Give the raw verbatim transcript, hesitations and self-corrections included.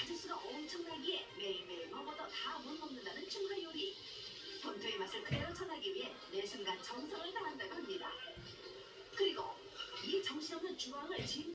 가짓수가 엄청나기에 매일매일 먹어도 다 못 먹는다는 중화 요리. 본토의 맛을 그대로 전하기 위해 매 순간 정성을 다한다고 합니다. 그리고 이 정신없는 주방을 진